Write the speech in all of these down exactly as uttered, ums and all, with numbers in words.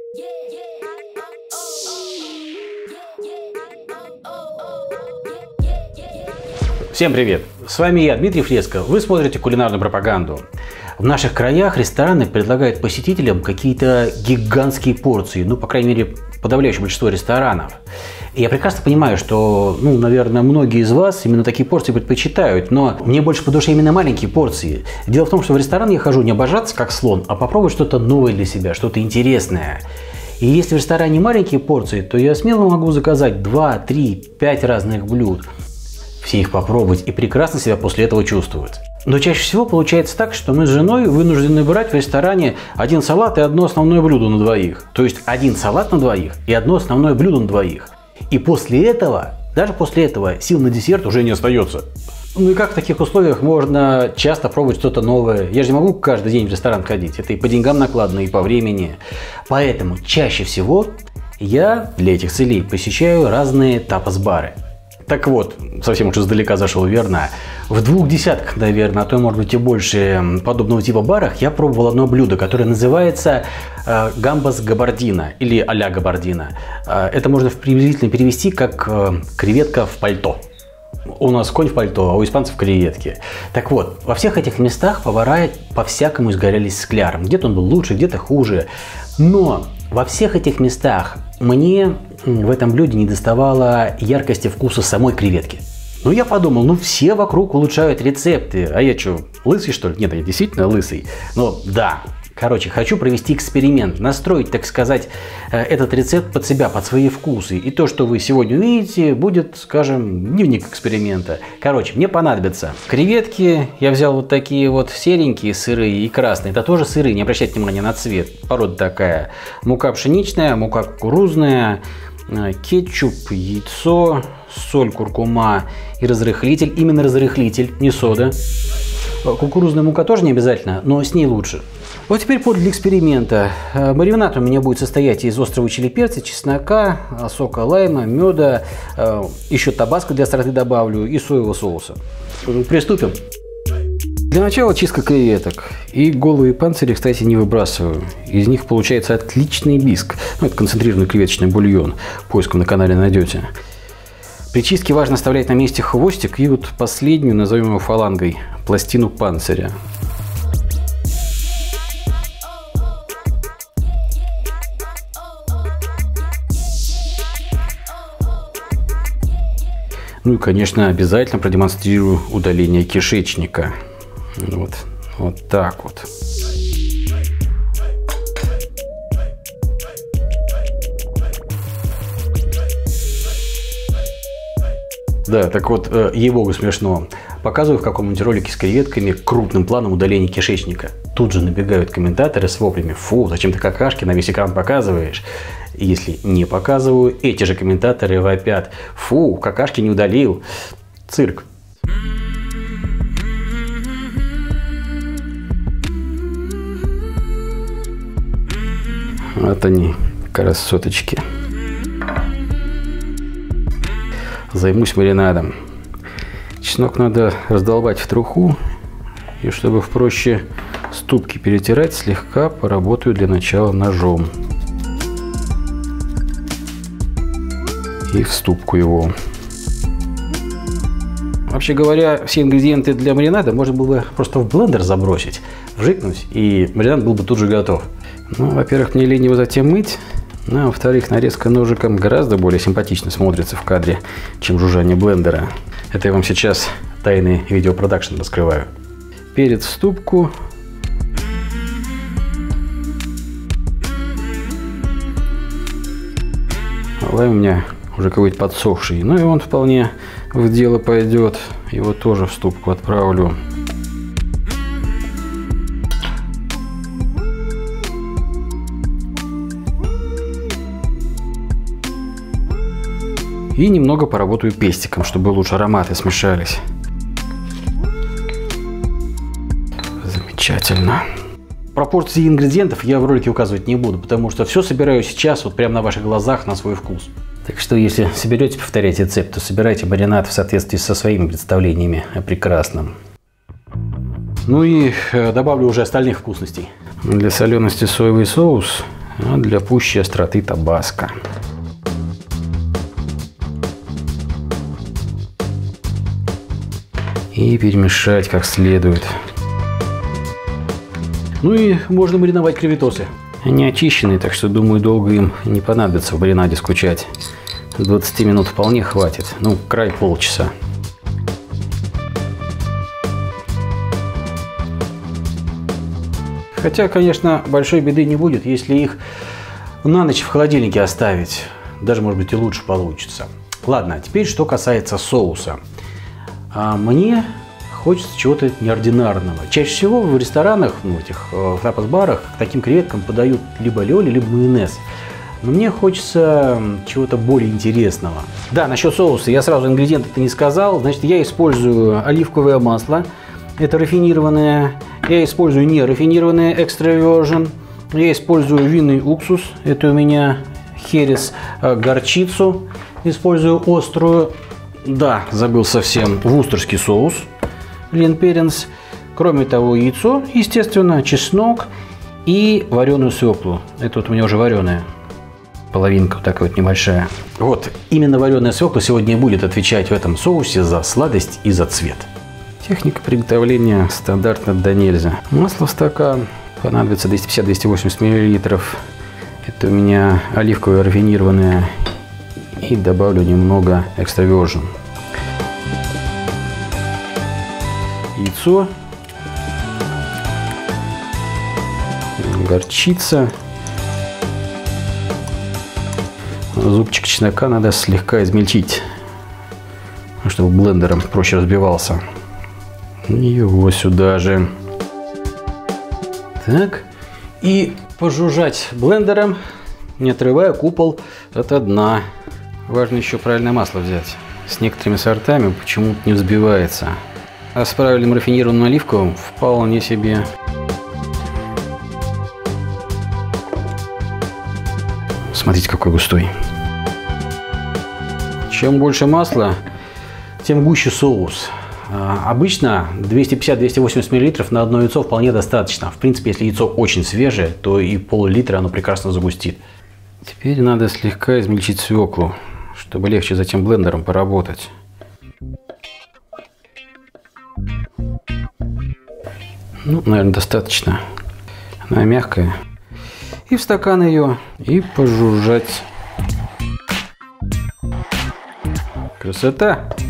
Всем привет! С вами я, Дмитрий Фреско. Вы смотрите кулинарную пропаганду. В наших краях рестораны предлагают посетителям какие-то гигантские порции. Ну, по крайней мере, подавляющее большинство ресторанов. И я прекрасно понимаю, что, ну, наверное, многие из вас именно такие порции предпочитают. Но мне больше по душе именно маленькие порции. Дело в том, что в ресторан я хожу не обожаться как слон, а попробовать что-то новое для себя, что-то интересное. И если в ресторане маленькие порции, то я смело могу заказать два, три, пять разных блюд. Все их попробовать и прекрасно себя после этого чувствовать. Но чаще всего получается так, что мы с женой вынуждены брать в ресторане один салат и одно основное блюдо на двоих. То есть один салат на двоих и одно основное блюдо на двоих. И после этого, даже после этого, сил на десерт уже не остается. Ну и как в таких условиях можно часто пробовать что-то новое? Я же не могу каждый день в ресторан ходить. Это и по деньгам накладно, и по времени. Поэтому чаще всего я для этих целей посещаю разные тапас-бары. Так вот, совсем уж издалека зашел, верно? В двух десятках, наверное, а то, может быть, и больше подобного типа барах я пробовал одно блюдо, которое называется э, гамбас габардино или а-ля габардино. Э, это можно приблизительно перевести как э, креветка в пальто. У нас конь в пальто, а у испанцев креветки. Так вот, во всех этих местах повара по-всякому изгорялись с кляром. Где-то он был лучше, где-то хуже. Но во всех этих местах мне в этом блюде не доставало яркости вкуса самой креветки. Ну, я подумал, ну, все вокруг улучшают рецепты. А я что, лысый, что ли? Нет, я действительно лысый. Но да. Короче, хочу провести эксперимент, настроить, так сказать, этот рецепт под себя, под свои вкусы. И то, что вы сегодня увидите, будет, скажем, дневник эксперимента. Короче, мне понадобятся креветки. Я взял вот такие вот серенькие, сырые и красные. Это тоже сырые, не обращайте внимания на цвет. Порода такая. Мука пшеничная, мука кукурузная, кетчуп, яйцо, соль, куркума и разрыхлитель. Именно разрыхлитель, не сода. Кукурузная мука тоже не обязательно, но с ней лучше. Вот теперь повод для эксперимента. Маринад у меня будет состоять из острого чили перца, чеснока, сока лайма, меда, еще табаско для остроты добавлю и соевого соуса. Приступим. Для начала чистка креветок. И головы и панцири, кстати, не выбрасываю. Из них получается отличный биск. Ну, это концентрированный креветочный бульон. Поиском на канале найдете. При чистке важно оставлять на месте хвостик и вот последнюю, назовем его фалангой, пластину панциря. Ну и, конечно, обязательно продемонстрирую удаление кишечника. Вот, вот так вот. Да, так вот, ей-богу смешно. Показываю в каком-нибудь ролике с креветками крупным планом удаления кишечника. Тут же набегают комментаторы с воплями: фу, зачем ты какашки на весь экран показываешь? И если не показываю, эти же комментаторы вопят: фу, какашки не удалил. Цирк. Вот они, красоточки. Займусь маринадом. Чеснок надо раздолбать в труху. И чтобы проще ступки перетирать, слегка поработаю для начала ножом. И в ступку его. Вообще говоря, все ингредиенты для маринада можно было бы просто в блендер забросить, вжикнуть, и маринад был бы тут же готов. Ну, во-первых, мне лень его затем мыть. Ну, а во-вторых, нарезка ножиком гораздо более симпатично смотрится в кадре, чем жужжание блендера. Это я вам сейчас тайный видеопродакшн раскрываю. Перец в ступку. Лайм у меня уже какой-то подсохший. Ну и он вполне в дело пойдет. Его тоже в ступку отправлю. И немного поработаю пестиком, чтобы лучше ароматы смешались. Замечательно. Пропорции ингредиентов я в ролике указывать не буду, потому что все собираю сейчас вот прямо на ваших глазах на свой вкус. Так что если соберете повторять рецепт, то собирайте маринад в соответствии со своими представлениями о прекрасном. Ну и добавлю уже остальных вкусностей. Для солености соевый соус А для пущей остроты табаско. И перемешать как следует. Ну и можно мариновать креветосы. Они очищенные, так что, думаю, долго им не понадобится в маринаде скучать. двадцати минут вполне хватит. Ну, край полчаса. Хотя, конечно, большой беды не будет, если их на ночь в холодильнике оставить. Даже, может быть, и лучше получится. Ладно, а теперь что касается соуса. А мне хочется чего-то неординарного. Чаще всего в ресторанах, ну, в этих в тапас-барах к таким креветкам подают либо лёли, либо майонез. Но мне хочется чего-то более интересного. Да, насчет соуса я сразу ингредиенты-то не сказал. Значит, я использую оливковое масло. Это рафинированное. Я использую не рафинированное extra virgin. Я использую винный уксус. Это у меня херес, горчицу. Использую острую. Да, забыл совсем. Вустерский соус. Лин-перенс. Кроме того, яйцо, естественно, чеснок и вареную свеклу. Это вот у меня уже вареная. Половинка вот такая вот небольшая. Вот, именно вареная свекла сегодня и будет отвечать в этом соусе за сладость и за цвет. Техника приготовления стандартна да нельзя. Масло в стакан. Понадобится двести пятьдесят — двести восемьдесят миллилитров. Это у меня оливковое рафинированное. И добавлю немного extra virgin. Яйцо. Горчица. Зубчик чеснока надо слегка измельчить, чтобы блендером проще разбивался. Его сюда же. Так. И пожужжать блендером, не отрывая купол от дна. Важно еще правильное масло взять. С некоторыми сортами почему-то не взбивается. А с правильным рафинированным оливковым вполне себе. Смотрите, какой густой. Чем больше масла, тем гуще соус. Обычно двести пятьдесят — двести восемьдесят миллилитров на одно яйцо вполне достаточно. В принципе, если яйцо очень свежее, то и пол-литра оно прекрасно загустит. Теперь надо слегка измельчить свеклу, чтобы легче затем блендером поработать. Ну, наверное, достаточно. Она мягкая. И в стакан ее, и пожужжать. Красота!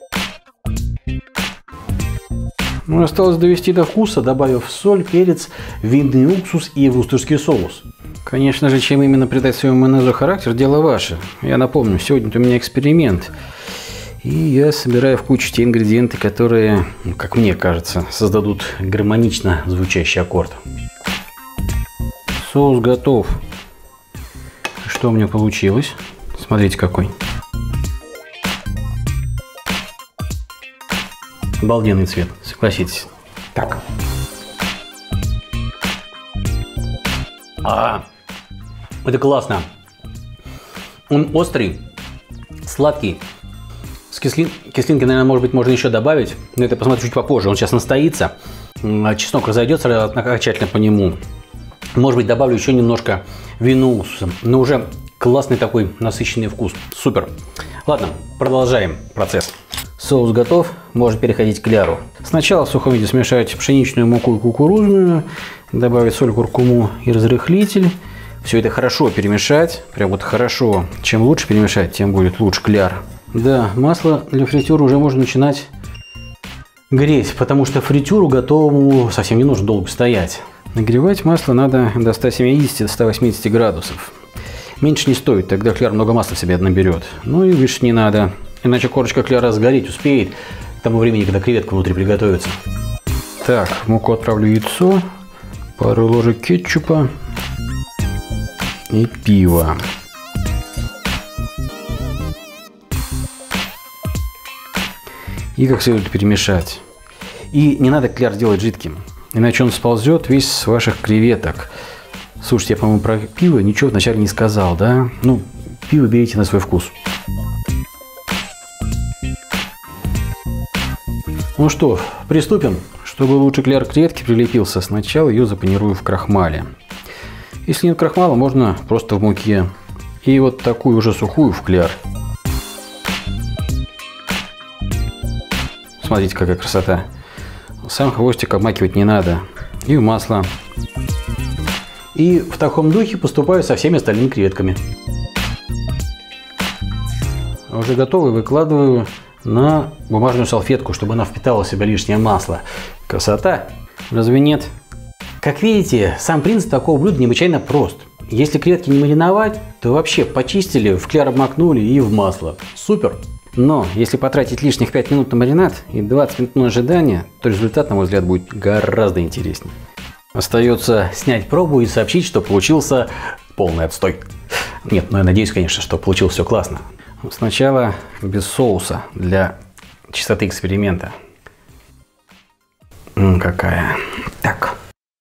Ну, осталось довести до вкуса, добавив соль, перец, винный уксус и вустерский соус. Конечно же, чем именно придать своему майонезу характер, дело ваше. Я напомню, сегодня у меня эксперимент. И я собираю в кучу те ингредиенты, которые, как мне кажется, создадут гармонично звучащий аккорд. Соус готов. Что у меня получилось? Смотрите, какой. Обалденный цвет, согласитесь. Так. А, это классно. Он острый, сладкий. С кислин... кислинки, наверное, может быть, можно еще добавить. Но это посмотрю чуть попозже. Он сейчас настоится. Чеснок разойдется окончательно по нему. Может быть, добавлю еще немножко винного уксуса. Но уже классный такой насыщенный вкус. Супер. Ладно, продолжаем процесс. Соус готов, можно переходить к кляру. Сначала в сухом виде смешать пшеничную муку и кукурузную, добавить соль, куркуму и разрыхлитель. Все это хорошо перемешать, прям вот хорошо. Чем лучше перемешать, тем будет лучше кляр. Да, масло для фритюра уже можно начинать греть, потому что фритюру готовому совсем не нужно долго стоять. Нагревать масло надо до ста семидесяти — ста восьмидесяти градусов. Меньше не стоит, тогда кляр много масла в себя наберет. Ну и выше не надо. Иначе корочка кляра сгореть успеет к тому времени, когда креветка внутри приготовится. Так, в муку отправлю яйцо, пару ложек кетчупа и пиво. И как следует перемешать. И не надо кляр делать жидким, иначе он сползет весь с ваших креветок. Слушайте, я, по-моему, про пиво ничего вначале не сказал, да? Ну, пиво берите на свой вкус. Ну что, приступим. Чтобы лучше кляр к креветке прилепился, сначала ее запанирую в крахмале. Если нет крахмала, можно просто в муке. И вот такую уже сухую в кляр. Смотрите, какая красота. Сам хвостик обмакивать не надо. И в масло. И в таком духе поступаю со всеми остальными креветками. Уже готовый выкладываю на бумажную салфетку, чтобы она впитала в себя лишнее масло. Красота! Разве нет? Как видите, сам принцип такого блюда необычайно прост. Если креветки не мариновать, то вообще почистили, в кляр обмакнули и в масло. Супер! Но если потратить лишних пять минут на маринад и двадцать минут на ожидание, то результат, на мой взгляд, будет гораздо интереснее. Остается снять пробу и сообщить, что получился полный отстой. Нет, ну я надеюсь, конечно, что получилось все классно. Сначала без соуса для чистоты эксперимента. М, какая. Так.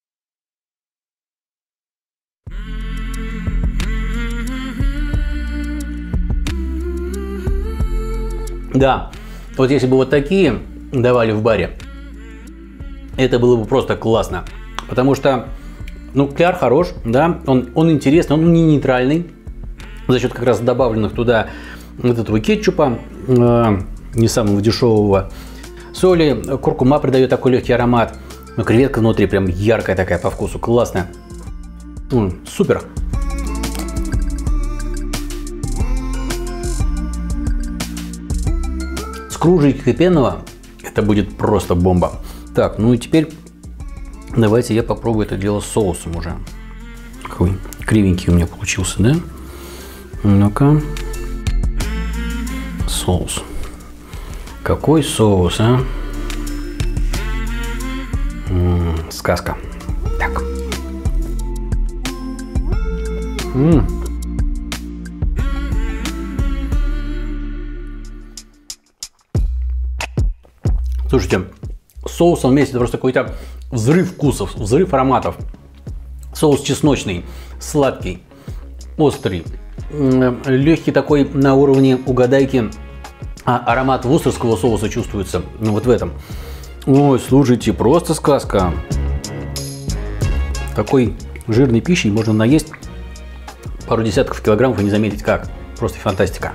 Да, вот если бы вот такие давали в баре, это было бы просто классно. Потому что, ну, кляр хорош, да, он, он интересный, он не нейтральный. За счет как раз добавленных туда вот этого кетчупа, э, не самого дешевого, соли, куркума придает такой легкий аромат. Но креветка внутри прям яркая такая по вкусу, классная. М, супер. С кружечкой пенного это будет просто бомба. Так, ну и теперь давайте я попробую это дело с соусом уже. Какой кривенький у меня получился, да? Ну-ка. Соус. Какой соус, а? М-м, сказка. Так. М-м. Слушайте, с соусом вместе это просто какой-то взрыв вкусов, взрыв ароматов. Соус чесночный, сладкий, острый, легкий такой на уровне угадайки. А аромат вустерского соуса чувствуется, ну, вот в этом. Ой, слушайте, просто сказка. Такой жирной пищей можно наесть пару десятков килограммов и не заметить как. Просто фантастика.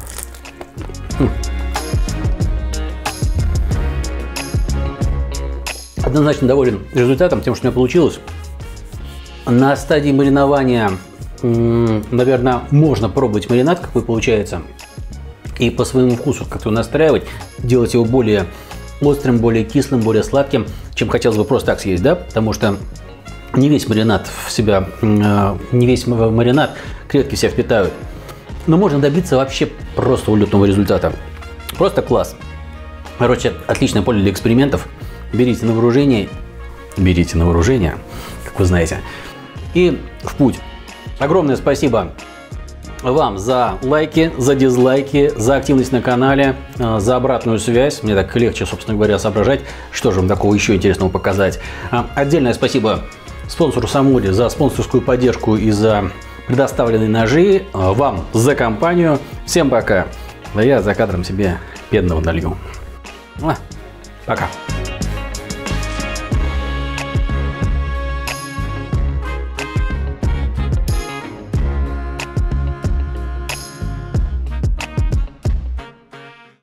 Однозначно доволен результатом, тем, что у меня получилось. На стадии маринования, наверное, можно пробовать маринад, какой получается, и по своему вкусу как-то настраивать, делать его более острым, более кислым, более сладким, чем хотелось бы просто так съесть, да, потому что не весь маринад в себя, не весь маринад креветки в себя впитают. Но можно добиться вообще просто улетного результата. Просто класс. Короче, отличное поле для экспериментов. Берите на вооружение, берите на вооружение, как вы знаете, и в путь. Огромное спасибо вам за лайки, за дизлайки, за активность на канале, за обратную связь. Мне так легче, собственно говоря, соображать, что же вам такого еще интересного показать. Отдельное спасибо спонсору Самуре за спонсорскую поддержку и за предоставленные ножи. Вам за компанию. Всем пока. Да я за кадром себе бедного налью. Пока.